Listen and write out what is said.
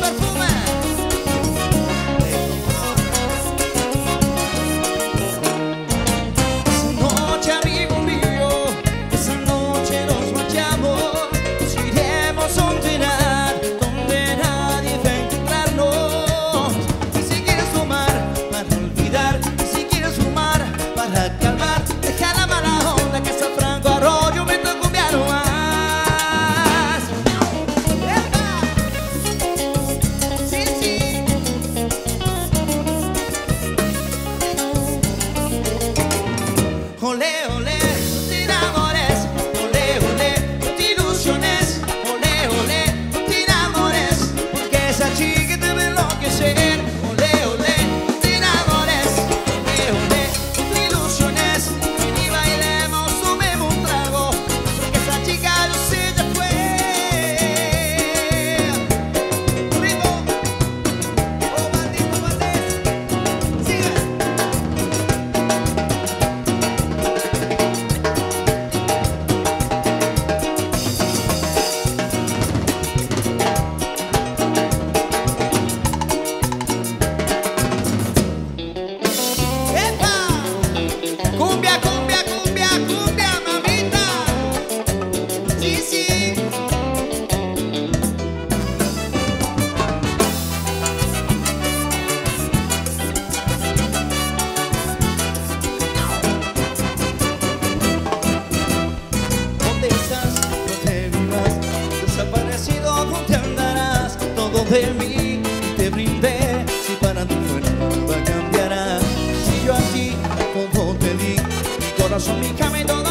Olé, olé, no te enamores. Olé, olé, no te ilusiones. Olé, olé, no te enamores, porque esa chica te va a enloquecer. Olé, olé, no te enamores. Olé, olé, no te ilusiones. Ven y bailemos, tomemos un trago, porque esa chica yo sé ya fue. Ritmo, oh maldito Valdés, sigue. Cumbia, cumbia, cumbia, cumbia, mamita. Sí, sí. ¿Dónde estás? No te vivas. Desaparecido, ¿dónde andarás? Todo de mí te brindé. Si para ti fuera nada cambiará. Si yo a ti todo te di, mi corazón, mi cama y todo